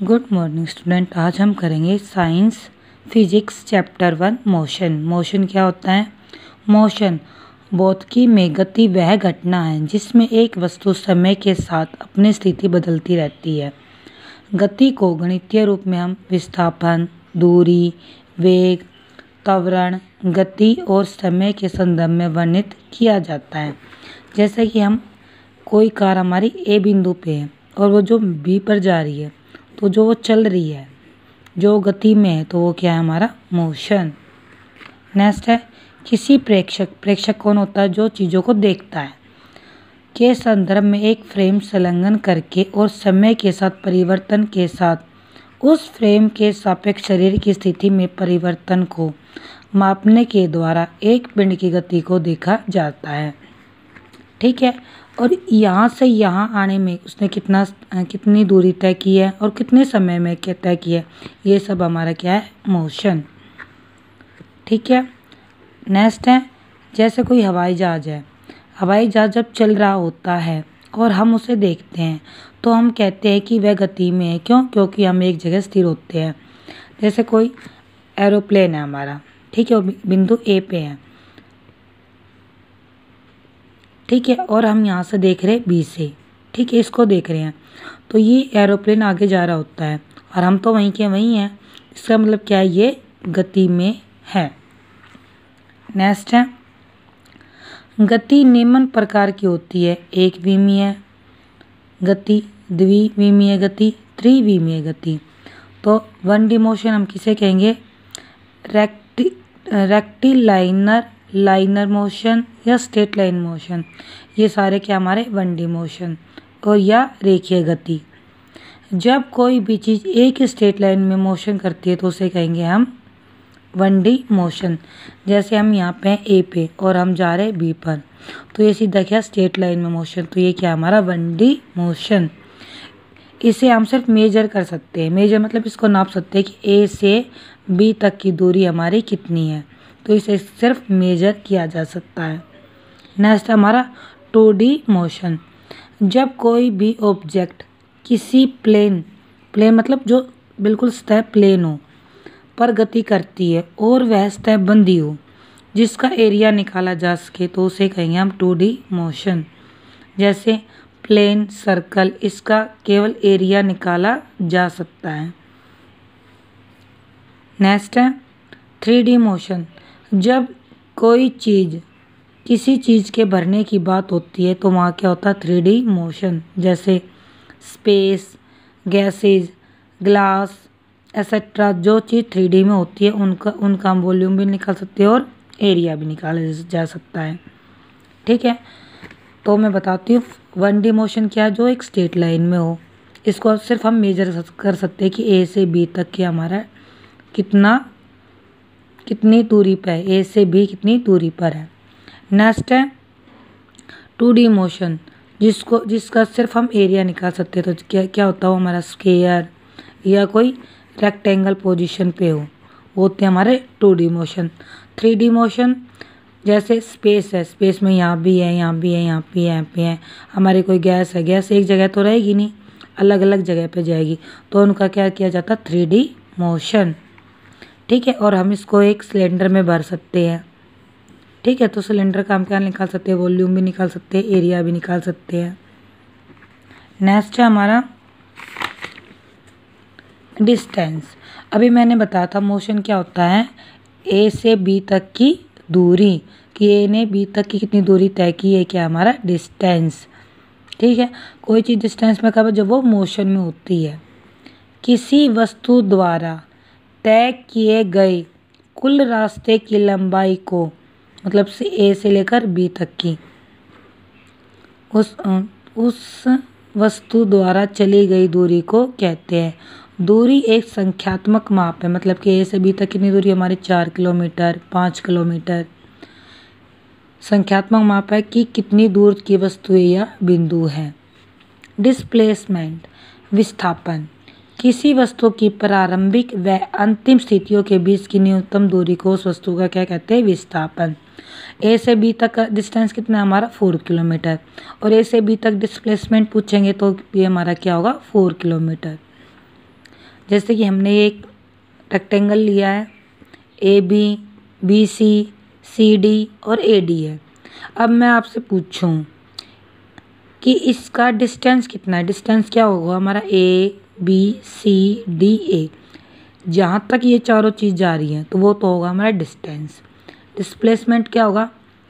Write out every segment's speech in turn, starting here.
Good morning student. आज हम करेंगे science physics chapter 1 motion. Motion क्या होता है? मोशन भौतिकी में गति वह घटना है जिसमें एक वस्तु समय के साथ अपनी स्थिति बदलती रहती है। गति को गणितीय रूप में हम विस्थापन, दूरी, वेग, त्वरण, गति और समय के संदर्भ में वर्णित किया जाता है। जैसे कि हम कोई कार हमारी ए बिंदु पे है और वो जो बी पर जा रही है, तो जो वो चल रही है, जो गति में है, तो वो क्या है? हमारा मोशन। नेक्स्ट है किसी प्रेक्षक कौन होता है? जो चीज़ों को देखता है, के संदर्भ में एक फ्रेम संलग्न करके और समय के साथ परिवर्तन के साथ उस फ्रेम के सापेक्ष शरीर की स्थिति में परिवर्तन को मापने के द्वारा एक पिंड की गति को देखा जाता है। ठीक है। और यहाँ से यहाँ आने में उसने कितनी दूरी तय की है और कितने समय में क्या तय किया है, ये सब हमारा क्या है? मोशन। ठीक है। नेक्स्ट है जैसे कोई हवाई जहाज़ है। हवाई जहाज़ जब चल रहा होता है और हम उसे देखते हैं तो हम कहते हैं कि वह गति में है। क्यों? क्योंकि हम एक जगह स्थिर होते हैं। जैसे कोई एरोप्लेन है हमारा, ठीक है, वो बिंदु ए पे है, ठीक है, और हम यहाँ से देख रहे हैं बी से, ठीक है, इसको देख रहे हैं, तो ये एरोप्लेन आगे जा रहा होता है और हम तो वहीं के वहीं हैं। इसका मतलब क्या है? ये गति में है। नेक्स्ट है गति निम्न प्रकार की होती है: एक विमीय गति, द्विविमीय गति, त्रिविमीय गति। तो 1D मोशन हम किसे कहेंगे? रेक्टिलाइनर, लाइनर मोशन या स्ट्रेट लाइन मोशन, ये सारे क्या हमारे? 1D motion. और या रेखीय गति। जब कोई भी चीज़ एक स्ट्रेट लाइन में मोशन करती है तो उसे कहेंगे हम 1D मोशन। जैसे हम यहाँ पे ए पे और हम जा रहे हैं बी पर, तो ये सीधा क्या? स्ट्रेट लाइन में मोशन, तो ये क्या हमारा? 1D motion. इसे हम सिर्फ मेजर कर सकते हैं। मेजर मतलब इसको नाप सकते हैं कि ए से बी तक की दूरी हमारी कितनी है, तो इसे सिर्फ मेजर किया जा सकता है। नेक्स्ट हमारा 2D मोशन। जब कोई भी ऑब्जेक्ट किसी प्लेन मतलब जो बिल्कुल सतह प्लेन हो पर गति करती है और वह सतह बंधी हो जिसका एरिया निकाला जा सके, तो उसे कहेंगे हम 2D मोशन। जैसे प्लेन, सर्कल, इसका केवल एरिया निकाला जा सकता है। नेक्स्ट है 3D मोशन। जब कोई चीज़ किसी चीज़ के भरने की बात होती है तो वहाँ क्या होता है? 3D motion. जैसे स्पेस, गैसेज, ग्लास एक्सेट्रा, जो चीज़ 3D में होती है उनका हम वॉल्यूम भी निकाल सकते हैं और एरिया भी निकाला जा सकता है। ठीक है। तो मैं बताती हूँ 1D मोशन क्या है? जो एक स्ट्रेट लाइन में हो। इसको सिर्फ हम मेजर कर सकते हैं कि ए से बी तक के हमारा कितनी दूरी पर है, ए से बी कितनी दूरी पर है। नेक्स्ट है 2D मोशन, जिसका सिर्फ हम एरिया निकाल सकते हैं। तो क्या होता है? वो हमारा स्क्वायर या कोई रेक्टेंगल पोजीशन पे हो, वो होते हैं हमारे 2D मोशन। 3D मोशन जैसे स्पेस है, स्पेस में यहाँ भी है, यहाँ भी है, यहाँ भी है, यहाँ पे है। हमारी कोई गैस है, गैस एक जगह तो रहेगी नहीं, अलग अलग जगह पे जाएगी, तो उनका क्या किया जाता है? 3D motion. ठीक है। और हम इसको एक सिलेंडर में भर सकते हैं। ठीक है। तो सिलेंडर का हम क्या निकाल सकते हैं? वॉल्यूम भी निकाल सकते हैं, एरिया भी निकाल सकते हैं। नेक्स्ट है हमारा डिस्टेंस। अभी मैंने बताया था मोशन क्या होता है? ए से बी तक की दूरी, कि ए ने बी तक की कितनी दूरी तय की है, क्या हमारा? डिस्टेंस। ठीक है। कोई चीज़ डिस्टेंस में कब? जब वो मोशन में होती है। किसी वस्तु द्वारा तय किए गए कुल रास्ते की लंबाई को, मतलब से ए से लेकर बी तक की, उस वस्तु द्वारा चली गई दूरी को कहते हैं। दूरी एक संख्यात्मक माप है, मतलब कि ए से बी तक कितनी दूरी हमारी? 4 किलोमीटर, 5 किलोमीटर। संख्यात्मक माप है कि कितनी दूर की वस्तु या बिंदु है। डिस्प्लेसमेंट, विस्थापन। किसी वस्तु की प्रारंभिक व अंतिम स्थितियों के बीच की न्यूनतम दूरी को उस वस्तु का क्या कहते हैं? विस्थापन। ए से बी तक का डिस्टेंस कितना है हमारा? 4 किलोमीटर। और ए से बी तक डिस्प्लेसमेंट पूछेंगे तो ये हमारा क्या होगा? 4 किलोमीटर। जैसे कि हमने एक रेक्टेंगल लिया है, AB, BC, CD और AD है। अब मैं आपसे पूछूं कि इसका डिस्टेंस कितना है। डिस्टेंस क्या होगा हमारा, ABCDA, जहाँ तक ये चारों चीज़ जा रही हैं तो वो तो होगा हमारा डिस्टेंस। डिस्प्लेसमेंट क्या होगा,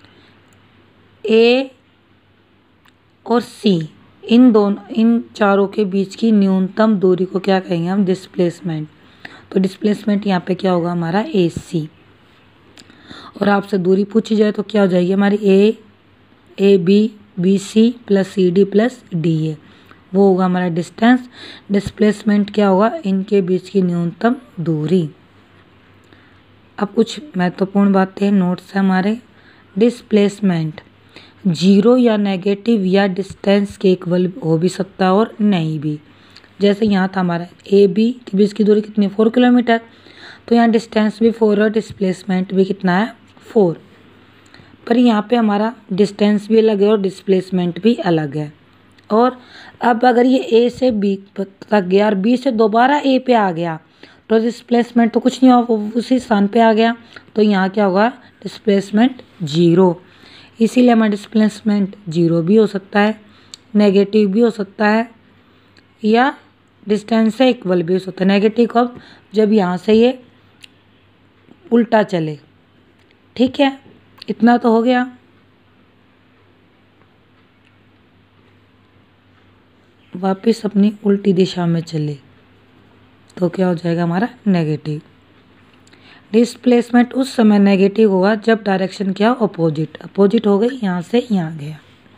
A और C, इन चारों के बीच की न्यूनतम दूरी को क्या कहेंगे हम, डिस्प्लेसमेंट। तो डिस्प्लेसमेंट यहाँ पे क्या होगा हमारा AC। और आपसे दूरी पूछी जाए तो क्या हो जाएगी हमारी AB BC plus CD plus DA, वो होगा हमारा डिस्टेंस। डिस्प्लेसमेंट क्या होगा, इनके बीच की न्यूनतम दूरी। अब कुछ महत्वपूर्ण बातें, नोट्स है हमारे। डिस्प्लेसमेंट जीरो या नेगेटिव या डिस्टेंस के इक्वल हो भी सकता है और नहीं भी। जैसे यहाँ था हमारा AB के बीच की दूरी कितनी, 4 किलोमीटर, तो यहाँ डिस्टेंस भी 4 और डिस्प्लेसमेंट भी कितना है, 4। पर यहाँ पे हमारा डिस्टेंस भी अलग है और डिस्प्लेसमेंट भी अलग है। और अब अगर ये A से B तक गया और B से दोबारा A पे आ गया तो डिस्प्लेसमेंट तो कुछ नहीं हुआ, उसी स्थान पे आ गया, तो यहाँ क्या होगा, डिस्प्लेसमेंट 0। इसीलिए हमारा डिस्प्लेसमेंट 0 भी हो सकता है, नेगेटिव भी हो सकता है, या डिस्टेंस से इक्वल भी हो सकता है। नेगेटिव कब, जब यहाँ से ये उल्टा चले। ठीक है, इतना तो हो गया। वापस अपनी उल्टी दिशा में चले तो क्या हो जाएगा हमारा, नेगेटिव। डिस्प्लेसमेंट उस समय नेगेटिव होगा जब डायरेक्शन क्या, अपोजिट हो गई, यहाँ से यहाँ गया।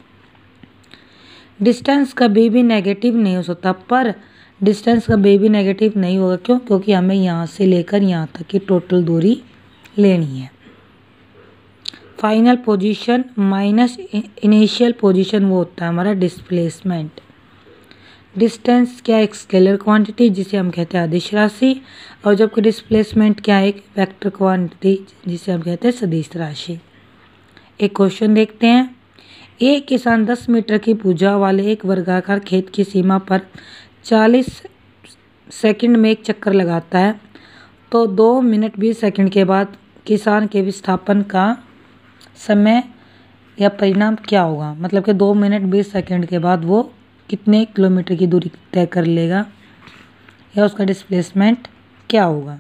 डिस्टेंस कभी भी नेगेटिव नहीं हो सकता, पर डिस्टेंस कभी भी नेगेटिव नहीं होगा, क्यों, क्योंकि हमें यहाँ से लेकर यहाँ तक की टोटल दूरी लेनी है। Final position minus initial position वो होता है हमारा डिस्प्लेसमेंट। डिस्टेंस क्या है, एक स्केलर क्वांटिटी जिसे हम कहते हैं अदिश राशि, और जबकि डिस्प्लेसमेंट क्या है, एक वेक्टर क्वांटिटी जिसे हम कहते हैं सदिश राशि। एक क्वेश्चन देखते हैं। एक किसान 10 मीटर की भुजा वाले एक वर्गाकार खेत की सीमा पर 40 सेकंड में एक चक्कर लगाता है, तो 2 मिनट 20 सेकंड के बाद किसान के विस्थापन का समय या परिणाम क्या होगा। मतलब कि 2 मिनट 20 सेकंड के बाद वो कितने किलोमीटर की दूरी तय कर लेगा, या उसका डिस्प्लेसमेंट क्या होगा।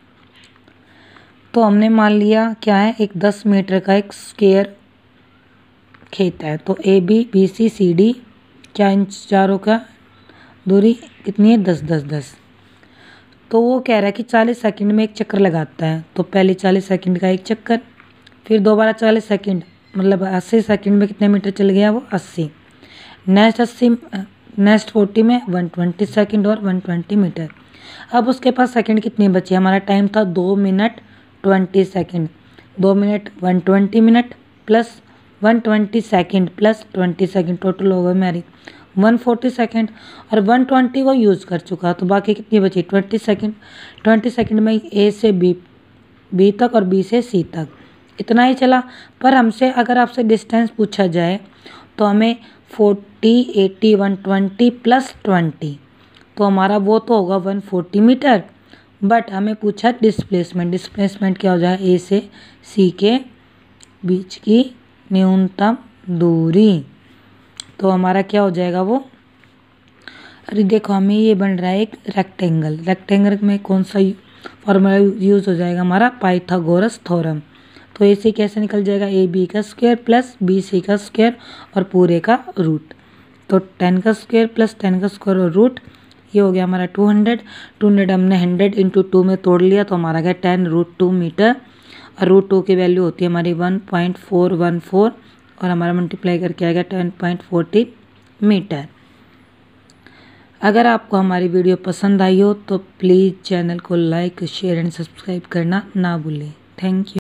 तो हमने मान लिया क्या है, एक 10 मीटर का एक स्क्वायर खेत है, तो AB BC CD क्या, इन चारों का दूरी कितनी है, 10 10 10। तो वो कह रहा है कि 40 सेकंड में एक चक्कर लगाता है, तो पहले 40 सेकंड का एक चक्कर, फिर दोबारा 40 सेकंड, मतलब 80 सेकंड में कितने मीटर चल गया वो, 80। नेक्स्ट 40 में 120 सेकंड और 120 मीटर। अब उसके पास सेकंड कितने बचे, हमारा टाइम था 2 minute 20 second, 2 minute 120 minute plus 120 second plus 20 second, total होगा हमारी 140 सेकंड, और 120 वो यूज़ कर चुका, तो बाकी कितनी बची, 20 सेकंड। 20 सेकंड में A से B तक और B से C तक, इतना ही चला। पर हमसे अगर आपसे डिस्टेंस पूछा जाए तो हमें 40 80 120 प्लस 20, तो हमारा वो तो होगा 140 मीटर। बट हमें पूछा डिस्प्लेसमेंट क्या हो जाएगा, A से C के बीच की न्यूनतम दूरी, तो हमारा क्या हो जाएगा वो। अरे देखो, हमें ये बन रहा है एक रेक्टेंगल में कौन सा फॉर्मूला यूज़ हो जाएगा हमारा, पाइथागोरस थ्योरम। तो ऐसे कैसे निकल जाएगा, AB का स्क्वायर प्लस BC का स्क्वायर और पूरे का रूट, तो 10 का स्क्वायर प्लस 10 का स्क्वायर और रूट, ये हो गया हमारा 200 हमने 100 इंटू 2 में तोड़ लिया, तो हमारा गया 10√2 मीटर, और √2 की वैल्यू होती है हमारी 1.414, और हमारा मल्टीप्लाई करके आएगा 10.14 मीटर। अगर आपको हमारी वीडियो पसंद आई हो तो प्लीज़ चैनल को लाइक शेयर एंड सब्सक्राइब करना ना भूलें। Thank you.